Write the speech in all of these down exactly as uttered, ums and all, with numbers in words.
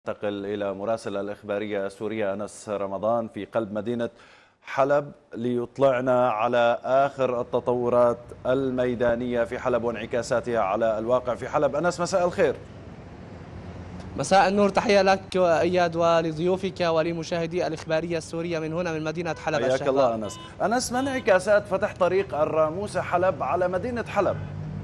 ننتقل إلى مراسل الإخبارية السورية أنس رمضان في قلب مدينة حلب ليطلعنا على آخر التطورات الميدانية في حلب وانعكاساتها على الواقع في حلب. أنس، مساء الخير. مساء النور، تحية لك إياد ولضيوفك ولمشاهدي الإخبارية السورية من هنا من مدينة حلب. حياك الله أنس. أنس، ما انعكاسات فتح طريق الراموسة حلب على مدينة حلب؟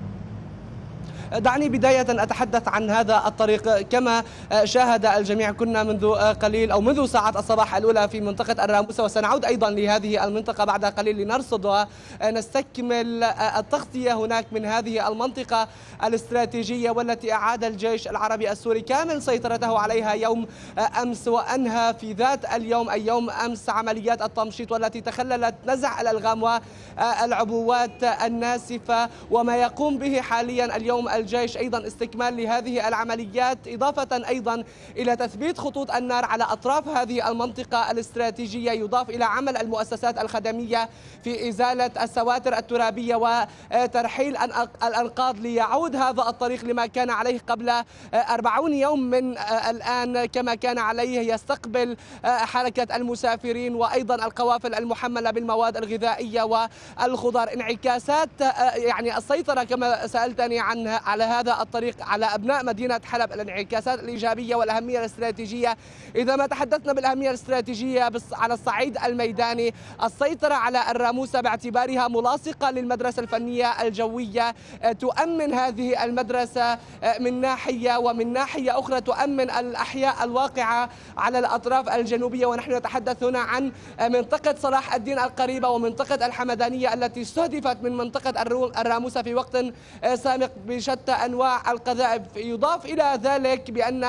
دعني بداية أتحدث عن هذا الطريق. كما شاهد الجميع، كنا منذ قليل أو منذ ساعات الصباح الأولى في منطقة الراموسة، وسنعود أيضا لهذه المنطقة بعد قليل لنرصد ونستكمل التغطية هناك من هذه المنطقة الاستراتيجية والتي أعاد الجيش العربي السوري كامل سيطرته عليها يوم أمس، وأنهى في ذات اليوم أي يوم أمس عمليات التمشيط والتي تخللت نزع الألغام والعبوات الناسفة. وما يقوم به حاليا اليوم الجيش أيضا استكمال لهذه العمليات، إضافة أيضا إلى تثبيت خطوط النار على أطراف هذه المنطقة الاستراتيجية، يضاف إلى عمل المؤسسات الخدمية في إزالة السواتر الترابية وترحيل الأنقاض ليعود هذا الطريق لما كان عليه قبل أربعين يوم من الآن، كما كان عليه يستقبل حركة المسافرين وأيضا القوافل المحملة بالمواد الغذائية والخضار. انعكاسات يعني السيطرة كما سألتني عنها على هذا الطريق على أبناء مدينة حلب، الانعكاسات الإيجابية والأهمية الاستراتيجية. إذا ما تحدثنا بالأهمية الاستراتيجية على الصعيد الميداني، السيطرة على الراموسة باعتبارها ملاصقة للمدرسة الفنية الجوية تؤمن هذه المدرسة من ناحية، ومن ناحية أخرى تؤمن الأحياء الواقعة على الأطراف الجنوبية. ونحن نتحدث هنا عن منطقة صلاح الدين القريبة ومنطقة الحمدانية التي استهدفت من منطقة الراموسة في وقت سابق بشتى أنواع القذائف. يضاف إلى ذلك بأن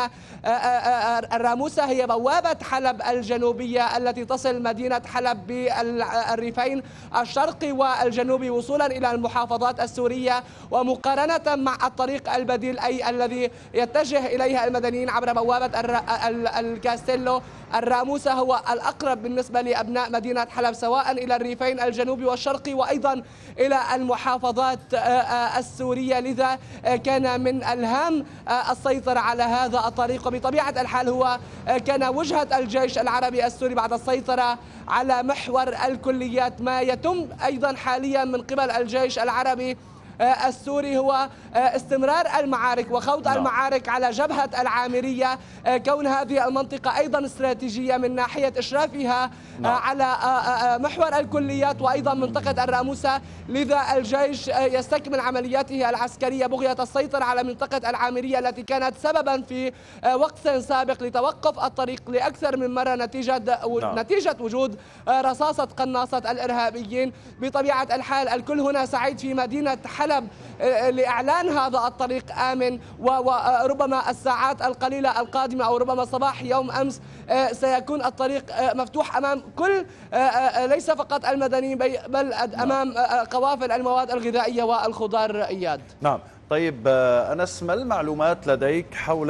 الراموسة هي بوابة حلب الجنوبية التي تصل مدينة حلب بالريفين الشرقي والجنوبي وصولا إلى المحافظات السورية، ومقارنة مع الطريق البديل أي الذي يتجه إليها المدنيين عبر بوابة الكاستيلو، الراموسة هو الأقرب بالنسبة لأبناء مدينة حلب سواء إلى الريفين الجنوبي والشرقي وأيضا إلى المحافظات السورية. لذا كان من الهام السيطرة على هذا الطريق، وبطبيعة الحال هو كان وجهة الجيش العربي السوري بعد السيطرة على محور الكليات. ما يتم أيضا حاليا من قبل الجيش العربي السوري هو استمرار المعارك وخوض المعارك على جبهة العامرية، كون هذه المنطقة أيضا استراتيجية من ناحية إشرافها على محور الكليات وأيضا منطقة الراموسة. لذا الجيش يستكمل عملياته العسكرية بغية السيطرة على منطقة العامرية التي كانت سببا في وقت سابق لتوقف الطريق لأكثر من مرة نتيجة نتيجة وجود رصاصة قناصة الإرهابيين. بطبيعة الحال الكل هنا سعيد في مدينة حلب لإعلان هذا الطريق آمن، وربما الساعات القليلة القادمة أو ربما صباح يوم أمس سيكون الطريق مفتوح أمام كل، ليس فقط المدنيين بل أمام قوافل المواد الغذائية والخضار. إياد. نعم. طيب أنس، ما المعلومات لديك حول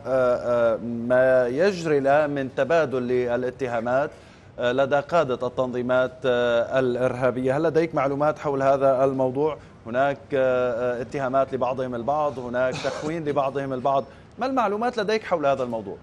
ما يجري الآن من تبادل للاتهامات لدى قادة التنظيمات الإرهابية؟ هل لديك معلومات حول هذا الموضوع؟ هناك اتهامات لبعضهم البعض، هناك تخوين لبعضهم البعض، ما المعلومات لديك حول هذا الموضوع؟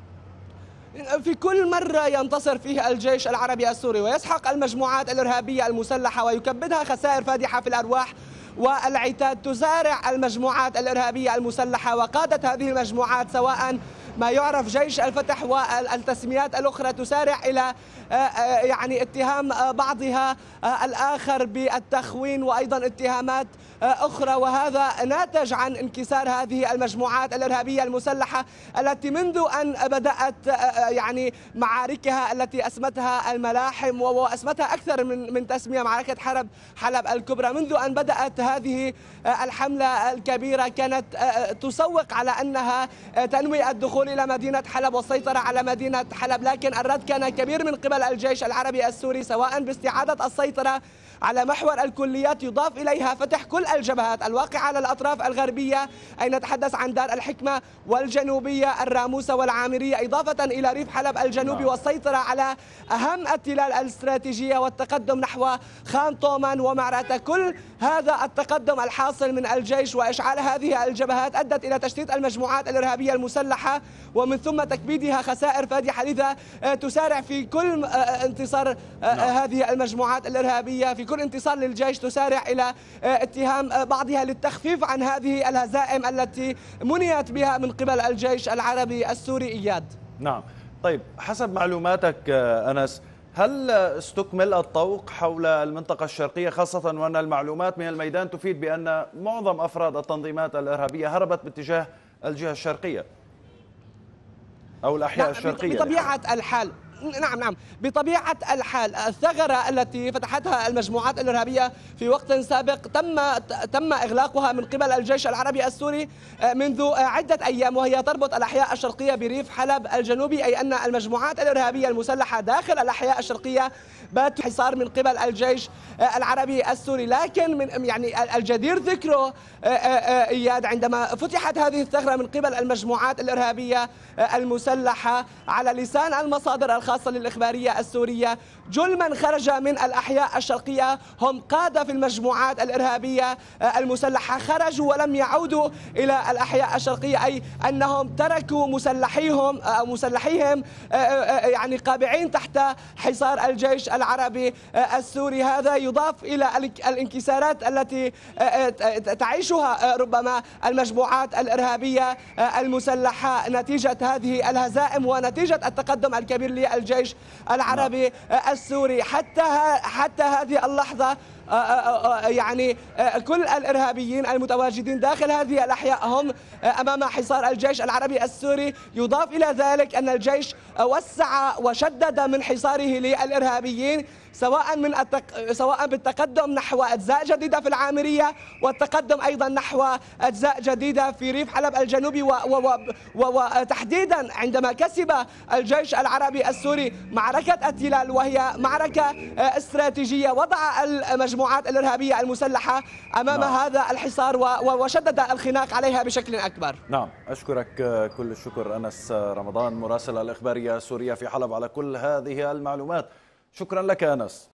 في كل مرة ينتصر فيه الجيش العربي السوري ويسحق المجموعات الإرهابية المسلحة ويكبدها خسائر فادحة في الأرواح والعتاد، تسارع المجموعات الإرهابية المسلحة وقادة هذه المجموعات سواء ما يعرف جيش الفتح والتسميات الأخرى تسارع إلى يعني اتهام بعضها الآخر بالتخوين وأيضا اتهامات أخرى، وهذا ناتج عن انكسار هذه المجموعات الإرهابية المسلحة التي منذ أن بدأت يعني معاركها التي أسمتها الملاحم وأسمتها أكثر من من تسمية معركة حرب حلب الكبرى. منذ أن بدأت هذه الحملة الكبيرة كانت تسوق على أنها تنوي الدخول إلى مدينة حلب والسيطرة على مدينة حلب، لكن الرد كان كبير من قبل الجيش العربي السوري سواء باستعادة السيطرة على محور الكليات، يضاف إليها فتح كل الجبهات الواقعة على الأطراف الغربية، أي نتحدث عن دار الحكمة والجنوبية الراموسة والعامرية، إضافة إلى ريف حلب الجنوبي، والسيطرة على أهم التلال الاستراتيجية والتقدم نحو خان طومان ومعركة. كل هذا التقدم الحاصل من الجيش وإشعال هذه الجبهات أدت إلى تشتيت المجموعات الإرهابية المسلحة، ومن ثم تكبيدها خسائر فادحة. لذا تسارع في كل انتصار هذه المجموعات الإرهابية، في كل انتصار للجيش تسارع إلى اتهام بعضها للتخفيف عن هذه الهزائم التي منيت بها من قبل الجيش العربي السوري. إياد. نعم، طيب حسب معلوماتك أنس، هل استكمل الطوق حول المنطقة الشرقية، خاصة وأن المعلومات من الميدان تفيد بأن معظم أفراد التنظيمات الإرهابية هربت باتجاه الجهة الشرقية أو الأحياء الشرقية؟ بطبيعة الحال نعم نعم بطبيعة الحال الثغرة التي فتحتها المجموعات الإرهابية في وقت سابق تم تم إغلاقها من قبل الجيش العربي السوري منذ عدة أيام، وهي تربط الأحياء الشرقية بريف حلب الجنوبي، أي أن المجموعات الإرهابية المسلحة داخل الأحياء الشرقية باتوا حصار من قبل الجيش العربي السوري. لكن من يعني الجدير ذكره إياد، عندما فتحت هذه الثغرة من قبل المجموعات الإرهابية المسلحة على لسان المصادر الخاصة للإخبارية السورية، جل من خرج من الأحياء الشرقية هم قادة في المجموعات الإرهابية المسلحة، خرجوا ولم يعودوا إلى الأحياء الشرقية، أي أنهم تركوا مسلحيهم أو مسلحيهم يعني قابعين تحت حصار الجيش العربي السوري. هذا يضاف إلى الانكسارات التي تعيشها ربما المجموعات الإرهابية المسلحة نتيجة هذه الهزائم ونتيجة التقدم الكبير للجيش العربي السوري. حتى حتى هذه اللحظة يعني كل الإرهابيين المتواجدين داخل هذه الأحياء هم أمام حصار الجيش العربي السوري. يضاف إلى ذلك أن الجيش وسع وشدد من حصاره للإرهابيين، سواء من التق... سواء بالتقدم نحو أجزاء جديدة في العامرية، والتقدم أيضا نحو أجزاء جديدة في ريف حلب الجنوبي، وتحديدا و... و... عندما كسب الجيش العربي السوري معركة التلال، وهي معركة استراتيجية، وضع المجموعات الإرهابية المسلحة أمام نعم. هذا الحصار و... وشدد الخناق عليها بشكل أكبر. نعم، أشكرك كل الشكر أنس رمضان، مراسل الإخبارية السورية في حلب، على كل هذه المعلومات. شكرا لك أنس.